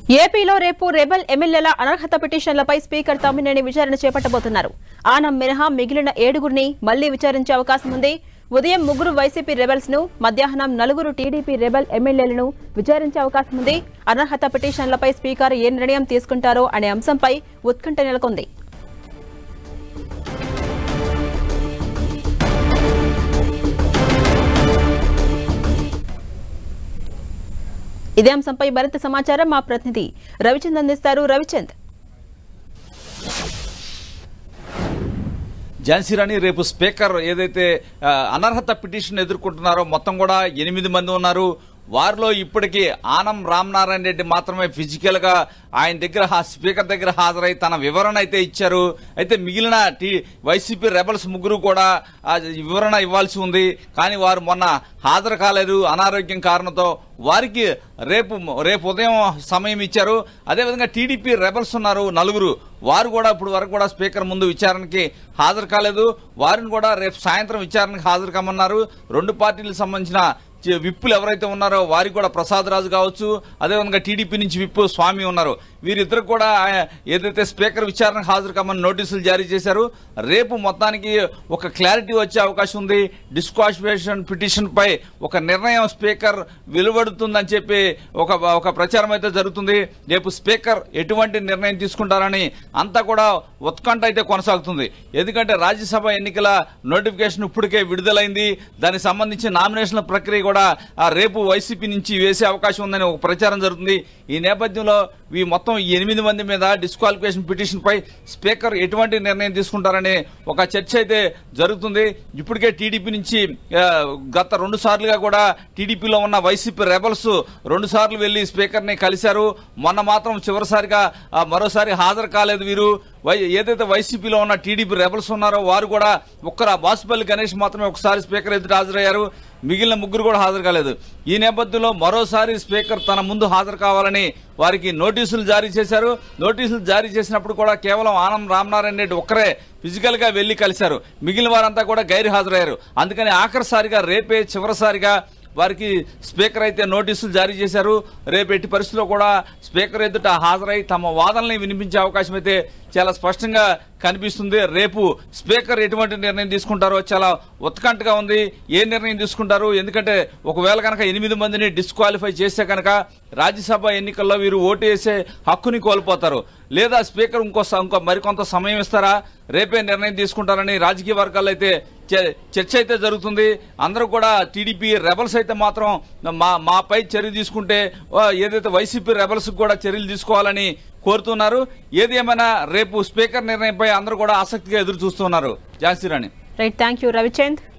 ఏపీలో రేపు రెబెల్ ఎమ్మెల్యేల అనర్హత పిటిషన్లపై స్పీకర్ తమ్మినేని విచారణ చేపట్టబోతున్నారు. ఆనం మినహా మిగిలిన 7గురిని మళ్లీ విచారించే అవకాశం ఉంది. ఉదయం 3 వైసీపీ రెబెల్స్ ను, మధ్యాహ్నం 4 టీడీపీ రెబెల్ ఎమ్మెల్యేలను విచారించే అవకాశం ఉంది. అనర్హత పిటిషన్లపై స్పీకర్ ఏ నిర్ణయం తీసుకుంటారో అనే అంశంపై ఉత్కంఠ నెలకొంది. ఇదే అంశంపై మరింత సమాచారం మా ప్రతినిధి రవిచంద్ అందిస్తారు. రవిచంద్, ఝాన్సీరాణి, రేపు స్పీకర్ ఏదైతే అనర్హత పిటిషన్ ఎదుర్కొంటున్నారో మొత్తం కూడా 8 మంది ఉన్నారు. వారిలో ఇప్పటికీ ఆనం రామనారాయణ రెడ్డి మాత్రమే ఫిజికల్ గా ఆయన దగ్గర స్పీకర్ దగ్గర హాజరై తన వివరణ అయితే ఇచ్చారు. అయితే మిగిలిన వైసీపీ రెబల్స్ 3 కూడా వివరణ ఇవ్వాల్సి ఉంది. కానీ వారు మొన్న హాజరు కాలేదు అనారోగ్యం కారణంతో. వారికి రేపు ఉదయం సమయం ఇచ్చారు. అదేవిధంగా టీడీపీ రెబల్స్ ఉన్నారు 4. వారు కూడా ఇప్పుడు వరకు కూడా స్పీకర్ ముందు విచారణకి హాజరు కాలేదు. వారిని కూడా రేపు సాయంత్రం విచారణకు హాజరు కమ్మన్నారు. 2 పార్టీలకు సంబంధించిన విప్పులు ఎవరైతే ఉన్నారో వారికి కూడా ప్రసాద్ రాజు కావచ్చు, అదేవిధంగా టీడీపీ నుంచి విప్పు స్వామి ఉన్నారు. వీరిద్దరు కూడా ఏదైతే స్పీకర్ విచారణకు హాజరు కమ్మని నోటీసులు జారీ చేశారు. రేపు మొత్తానికి ఒక క్లారిటీ వచ్చే అవకాశం ఉంది. డిస్క్వాలిఫికేషన్ పిటిషన్ పై ఒక నిర్ణయం స్పీకర్ వెలువడుతుందని చెప్పి ఒక ప్రచారం అయితే జరుగుతుంది. రేపు స్పీకర్ ఎటువంటి నిర్ణయం తీసుకుంటారని అంతా కూడా ఉత్కంఠ అయితే కొనసాగుతుంది. ఎందుకంటే రాజ్యసభ ఎన్నికల నోటిఫికేషన్ ఇప్పటికే విడుదలైంది. దానికి సంబంధించి నామినేషన్ల ప్రక్రియ కూడా రేపు వైసీపీ నుంచి వేసే అవకాశం ఉందని ఒక ప్రచారం జరుగుతుంది. ఈ నేపథ్యంలో ఈ మొత్తం 8 మంది మీద డిస్క్వాలిఫికేషన్ పిటిషన్ పై స్పీకర్ ఎటువంటి నిర్ణయం తీసుకుంటారని ఒక చర్చ అయితే జరుగుతుంది. ఇప్పటికే టీడీపీ నుంచి గత 2 సార్లుగా కూడా టీడీపీలో ఉన్న వైసీపీ రెబల్స్ 2 సార్లు వెళ్లి స్పీకర్ ని కలిశారు. మొన్న మాత్రం చివరిసారిగా మరోసారి హాజరు కాలేదు వీరు. ఏదైతే వైసీపీలో ఉన్న టీడీపీ రెబల్స్ ఉన్నారో వారు కూడా బాసుపల్లి గణేష్ మాత్రమే ఒకసారి స్పీకర్ ఎదుట హాజరయ్యారు. మిగిలిన 3 కూడా హాజరు కాలేదు. ఈ నేపథ్యంలో మరోసారి స్పీకర్ తన ముందు హాజరు కావాలని వారికి నోటీసులు జారీ చేశారు. నోటీసులు జారీ చేసినప్పుడు కూడా కేవలం ఆనం రామనారాయణ రెడ్డి ఒక్కరే ఫిజికల్ గా వెళ్లి కలిశారు. మిగిలిన వారంతా కూడా గైరు హాజరయ్యారు. అందుకని ఆఖరిసారిగా రేపే చివరిసారిగా వారికి స్పీకర్ అయితే నోటీసులు జారీ చేశారు. రేపు ఎట్టి పరిస్థితుల్లో కూడా స్పీకర్ ఎదుట హాజరై తమ వాదనల్ని వినిపించే అవకాశం అయితే చాలా స్పష్టంగా కనిపిస్తుంది. రేపు స్పీకర్ ఎటువంటి నిర్ణయం తీసుకుంటారో చాలా ఉత్కంఠగా ఉంది. ఏ నిర్ణయం తీసుకుంటారు? ఎందుకంటే ఒకవేళ కనుక 8 మందిని డిస్క్వాలిఫై చేస్తే కనుక రాజ్యసభ ఎన్నికల్లో వీరు ఓటు వేసే హక్కుని కోల్పోతారు. లేదా స్పీకర్ ఇంకో మరికొంత సమయం ఇస్తారా? రేపే నిర్ణయం తీసుకుంటారని రాజకీయ వర్గాల్లో అయితే చర్చ అయితే జరుగుతుంది. అందరూ కూడా టీడీపీ రెబల్స్ అయితే మాత్రం మాపై చర్య తీసుకుంటే ఏదైతే వైసీపీ రెబల్స్ కూడా చర్యలు తీసుకోవాలని కోరుతున్నారు. ఏది ఏమైనా రేపు స్పీకర్ నిర్ణయంపై అందరూ కూడా ఆసక్తిగా ఎదురు చూస్తున్నారు. Jhansi Rani. Right, thank you Ravichand.